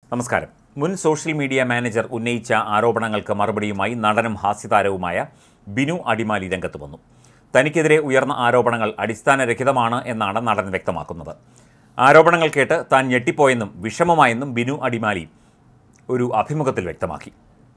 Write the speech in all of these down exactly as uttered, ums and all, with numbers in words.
നമസ്കാരം. മുൻ social media manager ഉന്നയിച്ച ആരോപണങ്ങൾക്ക് മറുപടിയുമായി നടനും ഹാസ്യതാരവുമായ ബിനു അടിമാലി രംഗത്ത് വന്നു. തനിക്കെതിരെ ഉയർന്ന ആരോപണങ്ങൾ അടിസ്ഥാനരഹിതമാണ് എന്നാണ് നടൻ വ്യക്തമാക്കുന്നത്. ആരോപണങ്ങൾ കേട്ട് താൻ ഞെട്ടിപ്പോയെന്നും വിഷമമായെന്നും ബിനു അടിമാലി ഒരു അഭിമുഖത്തിൽ വ്യക്തമാക്കി.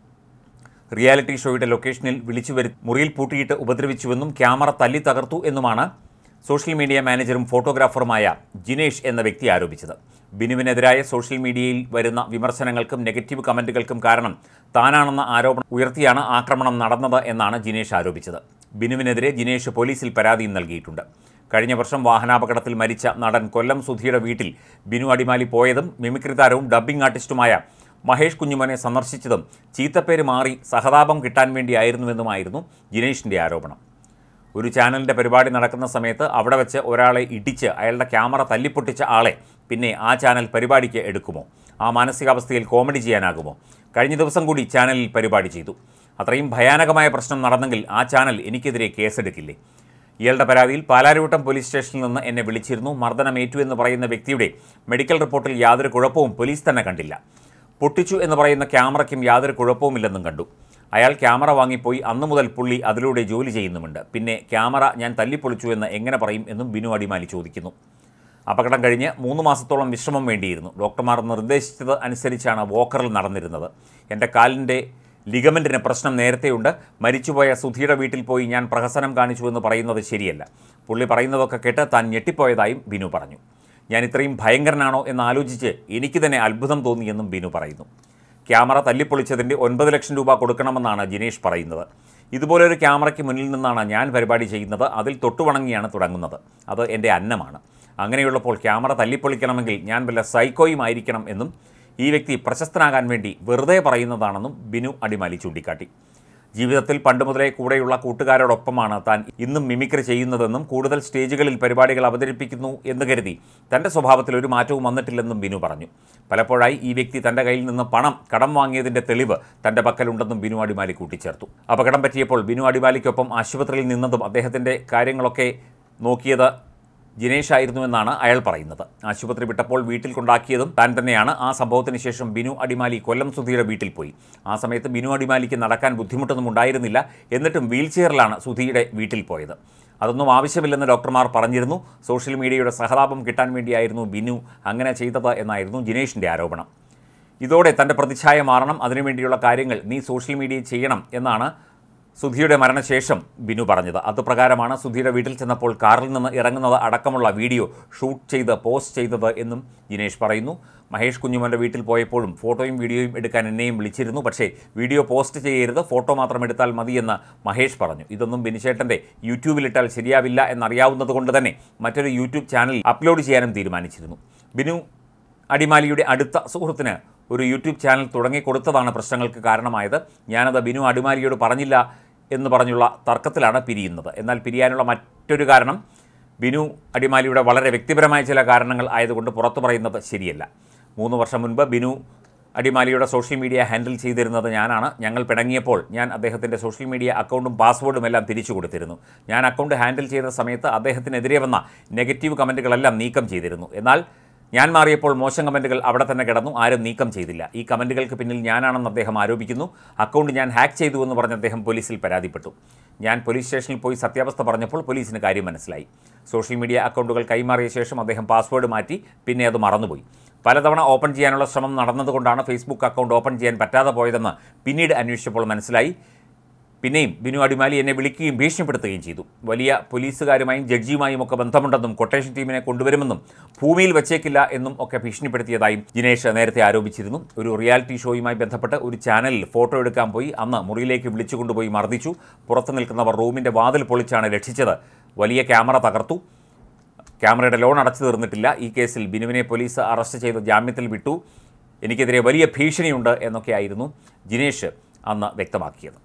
റിയാലിറ്റി ഷോയുടെ ലൊക്കേഷനിൽ വിളിച്ചു വരു മുറിയിൽ പൂട്ടിയിട്ട് ഉപദ്രവിച്ചുവെന്നും ക്യാമറ തല്ലി തകർത്തു എന്നുമാണ് സോഷ്യൽ മീഡിയ മാനേജറും ഫോട്ടോഗ്രാഫറുമായ ജിനേഷ് എന്ന വ്യക്തി ആരോപിച്ചത്. ബിനുവിനെതിരായ സോഷ്യൽ മീഡിയയിൽ വരുന്ന വിമർശനങ്ങൾക്കും നെഗറ്റീവ് കമൻറ്റുകൾക്കും കാരണം താനാണെന്ന ആരോപണം ഉയർത്തിയാണ് ആക്രമണം നടന്നത് എന്നാണ് ജിനേഷ് ആരോപിച്ചത്. ബിനുവിനെതിരെ ജിനേഷ് പോലീസിൽ പരാതിയും നൽകിയിട്ടുണ്ട്. കഴിഞ്ഞ വർഷം വാഹനാപകടത്തിൽ മരിച്ച നടൻ കൊല്ലം സുധിയുടെ വീട്ടിൽ ബിനു അടിമാലി പോയതും മിമിക്രി താരവും ഡബ്ബിംഗ് ആർട്ടിസ്റ്റുമായ മഹേഷ് കുഞ്ഞുമോനെ സന്ദർശിച്ചതും ചീത്തപ്പേര് മാറി സഹതാപം കിട്ടാൻ വേണ്ടിയായിരുന്നുവെന്നുമായിരുന്നു ജിനേഷിൻ്റെ ആരോപണം. ഒരു ചാനലിൻ്റെ പരിപാടി നടക്കുന്ന സമയത്ത് അവിടെ വെച്ച് ഒരാളെ ഇടിച്ച് അയാളുടെ ക്യാമറ തല്ലിപ്പൊട്ടിച്ച ആളെ പിന്നെ ആ ചാനൽ പരിപാടിക്ക് എടുക്കുമോ? ആ മാനസികാവസ്ഥയിൽ കോമഡി ചെയ്യാനാകുമോ? കഴിഞ്ഞ ദിവസം കൂടി ചാനലിൽ പരിപാടി ചെയ്തു. അത്രയും ഭയാനകമായ പ്രശ്നം നടന്നെങ്കിൽ ആ ചാനൽ എനിക്കെതിരെ കേസെടുക്കില്ലേ? ഇയാളുടെ പരാതിയിൽ പാലാരിവട്ടം പോലീസ് സ്റ്റേഷനിൽ നിന്ന് എന്നെ വിളിച്ചിരുന്നു. മർദ്ദനമേറ്റു എന്ന് പറയുന്ന വ്യക്തിയുടെ മെഡിക്കൽ റിപ്പോർട്ടിൽ യാതൊരു കുഴപ്പവും പോലീസ് തന്നെ കണ്ടില്ല. പൊട്ടിച്ചു എന്ന് പറയുന്ന ക്യാമറയ്ക്കും യാതൊരു കുഴപ്പവുമില്ലെന്നും കണ്ടു. അയാൾ ക്യാമറ വാങ്ങിപ്പോയി. അന്നു മുതൽ പുള്ളി അതിലൂടെ ജോലി ചെയ്യുന്നുമുണ്ട്. പിന്നെ ക്യാമറ ഞാൻ തല്ലിപ്പൊളിച്ചു എന്ന് എങ്ങനെ പറയും എന്നും ബിനു അടിമാലി ചോദിക്കുന്നു. അപകടം കഴിഞ്ഞ് മൂന്ന് മാസത്തോളം വിശ്രമം വേണ്ടിയിരുന്നു. ഡോക്ടർമാർ നിർദ്ദേശിച്ചത് അനുസരിച്ചാണ് വോക്കറിൽ നടന്നിരുന്നത്. എൻ്റെ കാലിൻ്റെ ലിഗമെൻറ്റിന് പ്രശ്നം നേരത്തെയുണ്ട്. മരിച്ചുപോയ സുധിയുടെ വീട്ടിൽ പോയി ഞാൻ പ്രഹസനം കാണിച്ചു എന്ന് പറയുന്നത് ശരിയല്ല. പുള്ളി പറയുന്നതൊക്കെ കേട്ട് താൻ ഞെട്ടിപ്പോയതായും ബിനു പറഞ്ഞു. ഞാൻ ഇത്രയും ഭയങ്കരനാണോ എന്ന് ആലോചിച്ച് എനിക്ക് തന്നെ അത്ഭുതം തോന്നിയെന്നും ബിനു പറയുന്നു. ക്യാമറ തല്ലിപ്പൊളിച്ചതിൻ്റെ ഒൻപത് ലക്ഷം രൂപ കൊടുക്കണമെന്നാണ് ജിനേഷ് പറയുന്നത്. ഇതുപോലൊരു ക്യാമറയ്ക്ക് മുന്നിൽ നിന്നാണ് ഞാൻ പരിപാടി ചെയ്യുന്നത്. അതിൽ തൊട്ടുവണങ്ങിയാണ് തുടങ്ങുന്നത്. അത് എൻ്റെ അന്നമാണ്. അങ്ങനെയുള്ളപ്പോൾ ക്യാമറ തല്ലിപ്പൊളിക്കണമെങ്കിൽ ഞാൻ വല്ല സൈക്കോയും ആയിരിക്കണം എന്നും ഈ വ്യക്തി പ്രശസ്തനാകാൻ വേണ്ടി വെറുതെ പറയുന്നതാണെന്നും ബിനു അടിമാലി ചൂണ്ടിക്കാട്ടി. ജീവിതത്തിൽ പണ്ട് മുതലേ കൂടെയുള്ള കൂട്ടുകാരോടൊപ്പമാണ് താൻ ഇന്നും മിമിക്രി ചെയ്യുന്നതെന്നും കൂടുതൽ സ്റ്റേജുകളിൽ പരിപാടികൾ അവതരിപ്പിക്കുന്നു എന്ന് കരുതി തൻ്റെ സ്വഭാവത്തിൽ ഒരു മാറ്റവും വന്നിട്ടില്ലെന്നും ബിനു പറഞ്ഞു. പലപ്പോഴായി ഈ വ്യക്തി തൻ്റെ കയ്യിൽ നിന്ന് പണം കടം വാങ്ങിയതിൻ്റെ തെളിവ് തൻ്റെ പക്കലുണ്ടെന്നും ബിനു അടിമാലി കൂട്ടിച്ചേർത്തു. അപകടം പറ്റിയപ്പോൾ ബിനു അടിമാലിക്കൊപ്പം ആശുപത്രിയിൽ നിന്നതും അദ്ദേഹത്തിൻ്റെ കാര്യങ്ങളൊക്കെ നോക്കിയത് ജിനേഷ് ആയിരുന്നുവെന്നാണ് അയാൾ പറയുന്നത്. ആശുപത്രി വിട്ടപ്പോൾ വീട്ടിൽ കൊണ്ടാക്കിയതും താൻ തന്നെയാണ്. ആ സംഭവത്തിന് ശേഷം ബിനു അടിമാലി കൊല്ലം സുധിയുടെ വീട്ടിൽ പോയി. ആ സമയത്ത് ബിനു അടിമാലിക്ക് നടക്കാൻ ബുദ്ധിമുട്ടൊന്നും ഉണ്ടായിരുന്നില്ല. എന്നിട്ടും വീൽ ചെയറിലാണ് സുധിയുടെ വീട്ടിൽ പോയത്. അതൊന്നും ആവശ്യമില്ലെന്ന് ഡോക്ടർമാർ പറഞ്ഞിരുന്നു. സോഷ്യൽ മീഡിയയുടെ സഹതാപം കിട്ടാൻ വേണ്ടിയായിരുന്നു ബിനു അങ്ങനെ ചെയ്തത് എന്നായിരുന്നു ജിനേഷിൻ്റെ ആരോപണം. ഇതോടെ തൻ്റെ പ്രതിച്ഛായ മാറണം, അതിനുവേണ്ടിയുള്ള കാര്യങ്ങൾ നീ സോഷ്യൽ മീഡിയയിൽ ചെയ്യണം എന്നാണ് സുധിയുടെ മരണശേഷം ബിനു പറഞ്ഞത്. അതുപ്രകാരമാണ് സുധിയുടെ വീട്ടിൽ ചെന്നപ്പോൾ കാറിൽ നിന്ന് ഇറങ്ങുന്നത് അടക്കമുള്ള വീഡിയോ ഷൂട്ട് ചെയ്ത് പോസ്റ്റ് ചെയ്തത് എന്നും ജിനേഷ് പറയുന്നു. മഹേഷ് കുഞ്ഞുമോൻ്റെ വീട്ടിൽ പോയപ്പോഴും ഫോട്ടോയും വീഡിയോയും എടുക്കാൻ എന്നെയും വിളിച്ചിരുന്നു. പക്ഷേ വീഡിയോ പോസ്റ്റ് ചെയ്യരുത്, ഫോട്ടോ മാത്രം എടുത്താൽ മതിയെന്ന് മഹേഷ് പറഞ്ഞു. ഇതൊന്നും ബിനുചേട്ടൻ്റെ യൂട്യൂബിലിട്ടാൽ ശരിയാവില്ല എന്നറിയാവുന്നതുകൊണ്ട് തന്നെ മറ്റൊരു യൂട്യൂബ് ചാനൽ അപ്ലോഡ് ചെയ്യാനും തീരുമാനിച്ചിരുന്നു. ബിനു അടിമാലിയുടെ അടുത്ത സുഹൃത്തിന് ഒരു യൂട്യൂബ് ചാനൽ തുടങ്ങിക്കൊടുത്തതാണ് പ്രശ്നങ്ങൾക്ക് കാരണമായത്. ഞാനത് ബിനു അടിമാലിയോട് പറഞ്ഞില്ല എന്ന് പറഞ്ഞുള്ള തർക്കത്തിലാണ് പിരിയുന്നത്. എന്നാൽ പിരിയാനുള്ള മറ്റൊരു കാരണം ബിനു അടിമാലിയുടെ വളരെ വ്യക്തിപരമായ ചില കാരണങ്ങൾ ആയതുകൊണ്ട് പുറത്തു പറയുന്നത് ശരിയല്ല. മൂന്ന് വർഷം മുൻപ് ബിനു അടിമാലിയുടെ സോഷ്യൽ മീഡിയ ഹാൻഡിൽ ചെയ്തിരുന്നത് ഞാനാണ്. ഞങ്ങൾ പിണങ്ങിയപ്പോൾ ഞാൻ അദ്ദേഹത്തിൻ്റെ സോഷ്യൽ മീഡിയ അക്കൗണ്ടും പാസ്വേഡും എല്ലാം തിരിച്ചു കൊടുത്തിരുന്നു. ഞാൻ അക്കൗണ്ട് ഹാൻഡിൽ ചെയ്ത സമയത്ത് അദ്ദേഹത്തിനെതിരെ വന്ന നെഗറ്റീവ് കമൻറ്റുകളെല്ലാം നീക്കം ചെയ്തിരുന്നു. എന്നാൽ ഞാൻ മാറിയപ്പോൾ മോശം കമൻറ്റുകൾ അവിടെ തന്നെ കിടന്നു, ആരും നീക്കം ചെയ്തില്ല. ഈ കമൻറ്റുകൾക്ക് പിന്നിൽ ഞാനാണെന്ന് അദ്ദേഹം ആരോപിക്കുന്നു. അക്കൗണ്ട് ഞാൻ ഹാക്ക് ചെയ്തു എന്ന് പറഞ്ഞ് അദ്ദേഹം പോലീസിൽ പരാതിപ്പെട്ടു. ഞാൻ പോലീസ് സ്റ്റേഷനിൽ പോയി സത്യാവസ്ഥ പറഞ്ഞപ്പോൾ പോലീസിന് കാര്യം മനസ്സിലായി. സോഷ്യൽ മീഡിയ അക്കൗണ്ടുകൾ കൈമാറിയ ശേഷം അദ്ദേഹം പാസ്വേഡ് മാറ്റി, പിന്നെ അത് മറന്നുപോയി. പലതവണ ഓപ്പൺ ചെയ്യാനുള്ള ശ്രമം നടന്നതുകൊണ്ടാണ് ഫേസ്ബുക്ക് അക്കൗണ്ട് ഓപ്പൺ ചെയ്യാൻ പറ്റാതെ പോയതെന്ന് പിന്നീട് അന്വേഷിച്ചപ്പോൾ മനസ്സിലായി. പിന്നെയും ബിനു അടിമാലി എന്നെ വിളിക്കുകയും ഭീഷണിപ്പെടുത്തുകയും ചെയ്തു. വലിയ പോലീസുകാരുമായും ജഡ്ജിയുമായും ഒക്കെ ബന്ധമുണ്ടെന്നും കൊട്ടേഷൻ ടീമിനെ കൊണ്ടുവരുമെന്നും ഭൂമിയിൽ വച്ചേക്കില്ല എന്നും ഒക്കെ ഭീഷണിപ്പെടുത്തിയതായും ജിനേഷ് നേരത്തെ ആരോപിച്ചിരുന്നു. ഒരു റിയാലിറ്റി ഷോയുമായി ബന്ധപ്പെട്ട് ഒരു ചാനലിൽ ഫോട്ടോ എടുക്കാൻ പോയി. അന്ന് മുറിയിലേക്ക് വിളിച്ചു കൊണ്ടുപോയി മർദ്ദിച്ചു. പുറത്തു നിൽക്കുന്നവർ റൂമിൻ്റെ വാതിൽ പൊളിച്ചാണ് രക്ഷിച്ചത്. വലിയ ക്യാമറ തകർത്തു. ക്യാമറയുടെ ലോൺ അടച്ചു തീർന്നിട്ടില്ല. ഈ കേസിൽ ബിനുവിനെ പോലീസ് അറസ്റ്റ് ചെയ്ത് ജാമ്യത്തിൽ വിട്ടു. എനിക്കെതിരെ വലിയ ഭീഷണിയുണ്ട് എന്നൊക്കെയായിരുന്നു ജിനേഷ് അന്ന് വ്യക്തമാക്കിയത്.